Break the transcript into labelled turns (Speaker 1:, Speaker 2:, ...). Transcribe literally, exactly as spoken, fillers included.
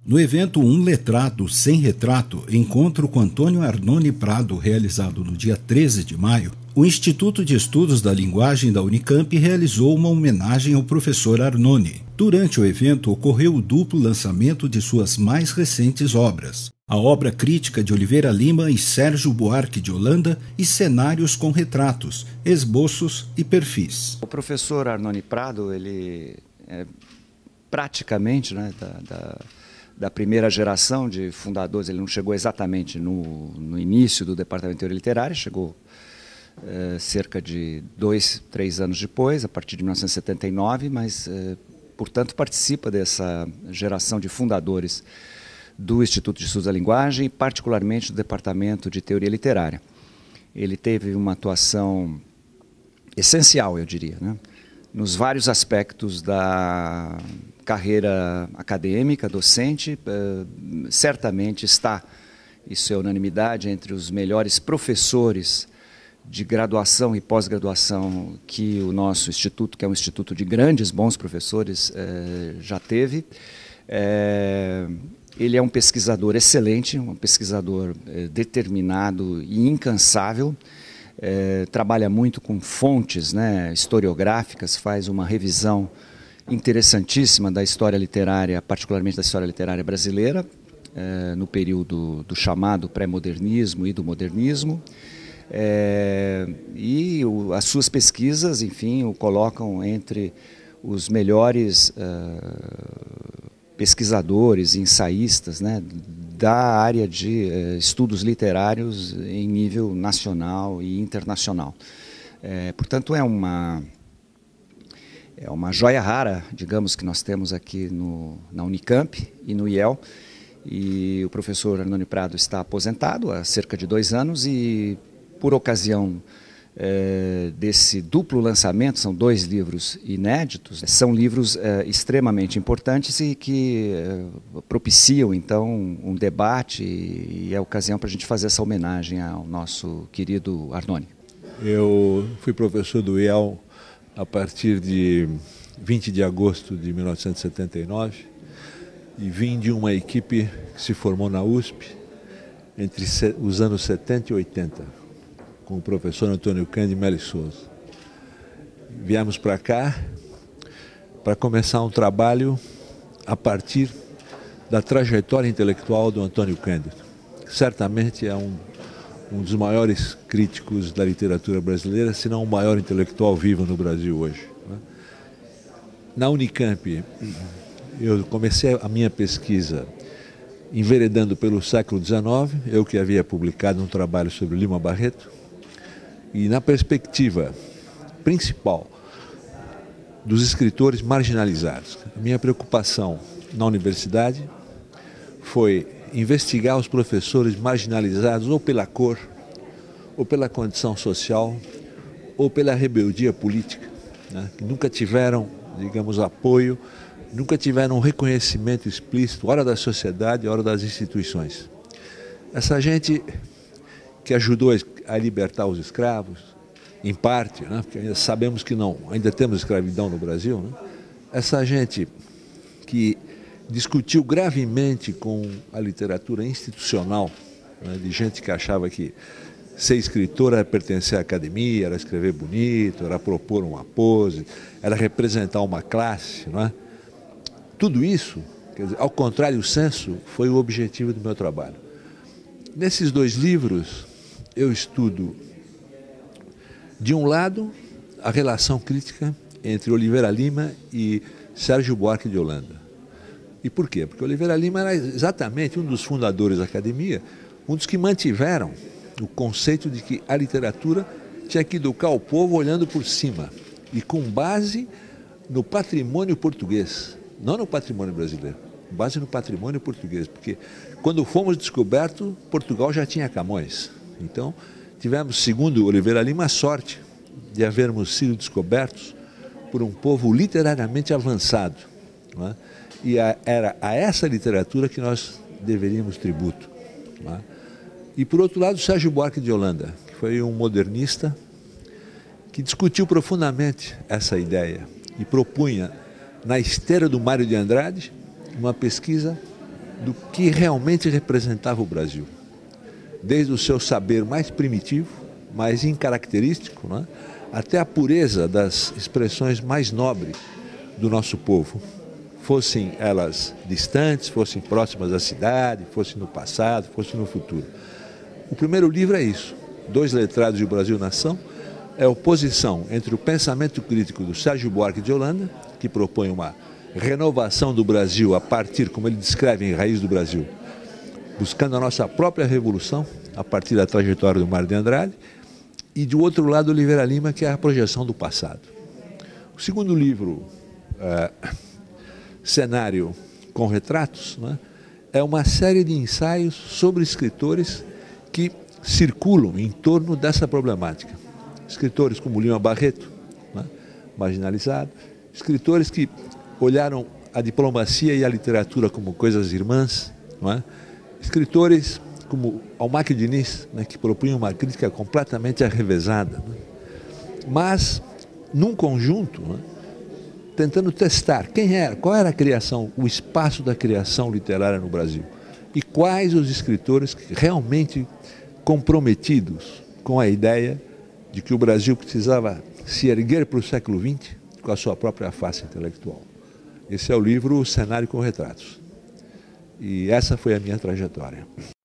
Speaker 1: No evento Um Letrado Sem Retrato, encontro com Antônio Arnone Prado, realizado no dia treze de maio, o Instituto de Estudos da Linguagem da Unicamp realizou uma homenagem ao professor Arnone. Durante o evento, ocorreu o duplo lançamento de suas mais recentes obras, a obra crítica de Oliveira Lima e Sérgio Buarque de Holanda e cenários com retratos, esboços e perfis.
Speaker 2: O professor Arnone Prado, ele é praticamente, né, da, da, da primeira geração de fundadores, ele não chegou exatamente no, no início do Departamento de Teoria Literária, chegou é, cerca de dois, três anos depois, a partir de mil novecentos e setenta e nove, mas, é, portanto, participa dessa geração de fundadores do Instituto de Estudos da Linguagem, particularmente do Departamento de Teoria Literária. Ele teve uma atuação essencial, eu diria, né, nos vários aspectos da carreira acadêmica, docente. Uh, certamente está, isso é unanimidade, entre os melhores professores de graduação e pós-graduação que o nosso instituto, que é um instituto de grandes, bons professores, uh, já teve. Uh, ele é um pesquisador excelente, um pesquisador uh, determinado e incansável. É, trabalha muito com fontes, né, historiográficas, faz uma revisão interessantíssima da história literária, particularmente da história literária brasileira, é, no período do chamado pré-modernismo e do modernismo. É, e o, as suas pesquisas, enfim, o colocam entre os melhores uh, pesquisadores e ensaístas, né, da área de eh, estudos literários em nível nacional e internacional. É, portanto, é uma, é uma joia rara, digamos, que nós temos aqui no, na Unicamp e no I E L. E o professor Arnone Prado está aposentado há cerca de dois anos e, por ocasião É, desse duplo lançamento, são dois livros inéditos, são livros é, extremamente importantes e que é, propiciam então um debate e, e é a ocasião para a gente fazer essa homenagem ao nosso querido Arnone.
Speaker 3: Eu fui professor do I E L a partir de vinte de agosto de mil novecentos e setenta e nove e vim de uma equipe que se formou na U S P entre os anos setenta e oitenta. Com o professor Antônio Cândido Melo Souza. Viemos para cá para começar um trabalho a partir da trajetória intelectual do Antônio Cândido. Certamente é um, um dos maiores críticos da literatura brasileira, se não o maior intelectual vivo no Brasil hoje. Na Unicamp, eu comecei a minha pesquisa enveredando pelo século dezenove, eu que havia publicado um trabalho sobre Lima Barreto, e na perspectiva principal dos escritores marginalizados. A minha preocupação na universidade foi investigar os professores marginalizados ou pela cor, ou pela condição social, ou pela rebeldia política, né, que nunca tiveram, digamos, apoio, nunca tiveram um reconhecimento explícito, ora da sociedade, ora das instituições. Essa gente que ajudou a libertar os escravos, em parte, né, porque ainda sabemos que não, ainda temos escravidão no Brasil, né? Essa gente que discutiu gravemente com a literatura institucional, né, de gente que achava que ser escritor era pertencer à academia, era escrever bonito, era propor uma pose, era representar uma classe, não é? Tudo isso, quer dizer, ao contrário, o senso foi o objetivo do meu trabalho. Nesses dois livros, eu estudo, de um lado, a relação crítica entre Oliveira Lima e Sérgio Buarque de Holanda. E por quê? Porque Oliveira Lima era exatamente um dos fundadores da academia, um dos que mantiveram o conceito de que a literatura tinha que educar o povo olhando por cima e com base no patrimônio português, não no patrimônio brasileiro, com base no patrimônio português, porque quando fomos descobertos, Portugal já tinha Camões. Então, tivemos, segundo Oliveira Lima, a sorte de havermos sido descobertos por um povo literariamente avançado, não é? E a, era a essa literatura que nós deveríamos tributo, não é? E, por outro lado, Sérgio Buarque de Holanda, que foi um modernista que discutiu profundamente essa ideia e propunha, na esteira do Mário de Andrade, uma pesquisa do que realmente representava o Brasil, desde o seu saber mais primitivo, mais incaracterístico, né, até a pureza das expressões mais nobres do nosso povo, fossem elas distantes, fossem próximas à cidade, fossem no passado, fossem no futuro. O primeiro livro é isso, Dois Letrados e o Brasil Nação, é a oposição entre o pensamento crítico do Sérgio Buarque de Holanda, que propõe uma renovação do Brasil a partir, como ele descreve em Raiz do Brasil, buscando a nossa própria revolução a partir da trajetória do Mário de Andrade, e do outro lado Oliveira Lima, que é a projeção do passado. O segundo livro, é, Cenário com Retratos, né, é uma série de ensaios sobre escritores que circulam em torno dessa problemática. Escritores como Lima Barreto, né, marginalizado, escritores que olharam a diplomacia e a literatura como coisas irmãs, não é? Escritores como Almaque Diniz, né, que propunham uma crítica completamente arrevesada, né? Mas num conjunto, né, tentando testar quem era, qual era a criação, o espaço da criação literária no Brasil e quais os escritores realmente comprometidos com a ideia de que o Brasil precisava se erguer para o século vinte com a sua própria face intelectual. Esse é o livro Cenário com Retratos. E essa foi a minha trajetória.